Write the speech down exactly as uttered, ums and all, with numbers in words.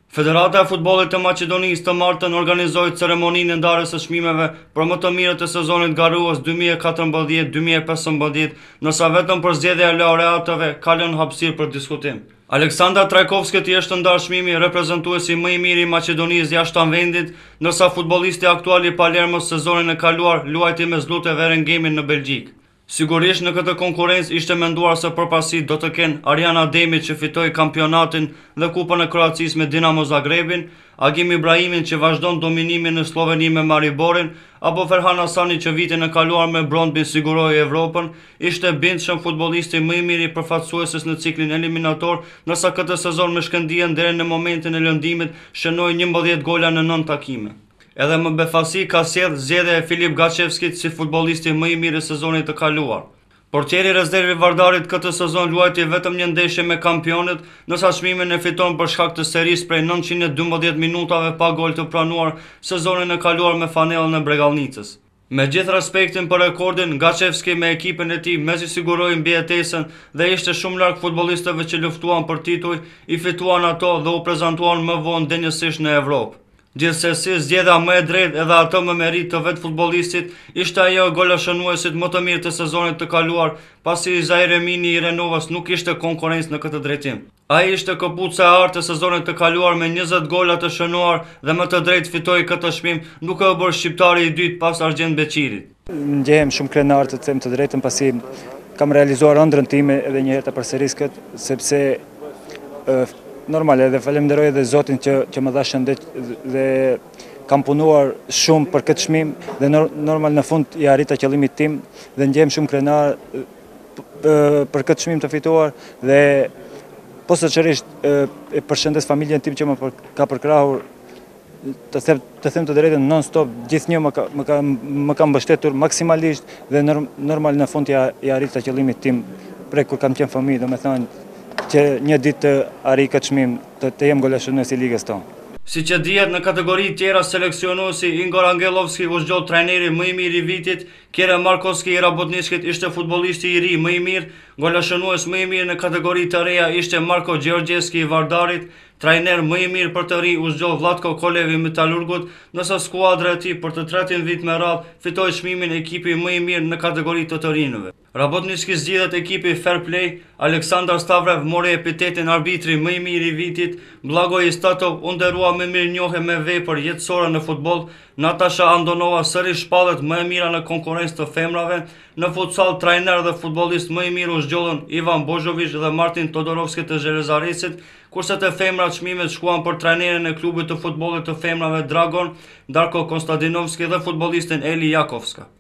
Federata e Futbollit të Maqedonisë të martën organizoi ceremoninë e ndarjes së çmimeve për më të mirët e sezonit garues dy mijë e katërmbëdhjetë dy mijë e pesëmbëdhjetë, ndërsa vetëm për zgjedhja e laureatëve ka lënë hapësirë për diskutim. Aleksandra Trajkovskët i është ndarë çmimi reprezentuesi më i miri i Maqedonisë jashtë vendit, ndërsa futbollisti aktual i Palermos sezonin e kaluar luajti me Zlute Verengemin në Belgjik. Sigurisht në këtë konkurrencë ishte menduar se përparësi do të kenë Ariana Demi që fitoi kampionatin dhe Kupën e Kroacisë me Dinamo Zagrebin, Agim Ibrahimin që vazhdon dominimin në Sloveni me Mariborin, apo Ferhan Hasani që vitin e kaluar me Brondby siguroi Evropën, ishte bindshëm futbollisti më i miri përfaqësues në ciklin eliminator, ndërsa këtë sezon me Shkëndijën deri në momentin e lëndimit shënoi njëmbëdhjetë gola në nëntë takime. Edhe më befasi ka sjell zgjedhja e Filip Gaçevskit si futbollisti më i mirë i sezonit të kaluar. Portieri rezervi Vardarit këtë sezon luajti vetëm një ndeshje me kampionët, ndërsa çmimin e fiton për shkak të serisë prej nëntëqind e dymbëdhjetë minutave pa gol të pranuar sezonin e kaluar me fanellën e Bregalnicës. Me gjithë respektin për rekordin, Gaçevski me ekipin e tij mezi siguroi mbijetesën dhe ishte shumë larg futbollistëve që luftuan për titull, i fituan ato dhe u prezantuan më vonë denjësisht në Evropë. Gjithsesi, zgjedhja më e drejtë edhe ato më merit të vetë futbollistit ishte ajo golashënuesit më të mirë të sezonit të kaluar, pasi Zaire Emini i Renovës nuk ishte konkurrencë në këtë drejtim. Ai ishte këpuca e artë të sezonit të kaluar me njëzet gola të shënuar dhe më të drejtë fitoi këtë çmim, duke u bërë shqiptari i dytë pas Argjend Beqirit. Ndjehem shumë krenar të them të drejtën pasi kam realizuar ëndrrën time edhe një herë të përsëris këtë, sepse uh, normal edhe falenderoj edhe Zotin që, që më dha shëndet dhe kam punuar shumë për këtë çmim dhe normal në fund i arrita qëllimit tim dhe ndjehem shumë krenar për këtë çmim të fituar dhe posaçërisht e përshëndes familjen tim që më për, ka përkrahur të them të, them të drejtën non stop, gjithnjë më ka, më ka, më ka mbështetur maksimalisht dhe normal në fund i, i arrita qëllimit tim prej kur kam qenë fëmijë, domethënë që një ditë të arri këtë çmim të, të jem golashënues i ligës tonë. Si që dihet në kategori tjera seleksionuesi Ingor Angelovski u zgjodh trajneri më i mirë i vitit, Kere Markovski i Rabotničkit ishte futbollisti i ri më i mirë, golashënues më i mirë në kategori të reja ishte Marko Gjergjevski i Vardarit, trajner më i mirë për të ri u zgjodh Vlatko Kolev i Metalurgut, ndërsa skuadra e tij për të tretin vit me radhë fitoi çmimin ekipi më i mirë në kategori të të rinjve. Rabotnički zgjidhet ekipi Fair Play, Aleksandar Stavrev mori epitetin arbitri më i mirë i vitit, Blagoj Istatov u nderua me mirënjohje me vepër jetësore në futboll, Natasha Andonova sërish shpallet më e mira në konkurrencë të femrave, në futsal trajner dhe futbollist më i mirë u zgjodhën Ivan Božović dhe Martin Todorovski të Zhelezaresit, kurse të femrat çmimet shkuan për trajnerin e klubit të futbollit të femrave Dragon, Darko Konstantinovski dhe futbollistin Eli Jakovska.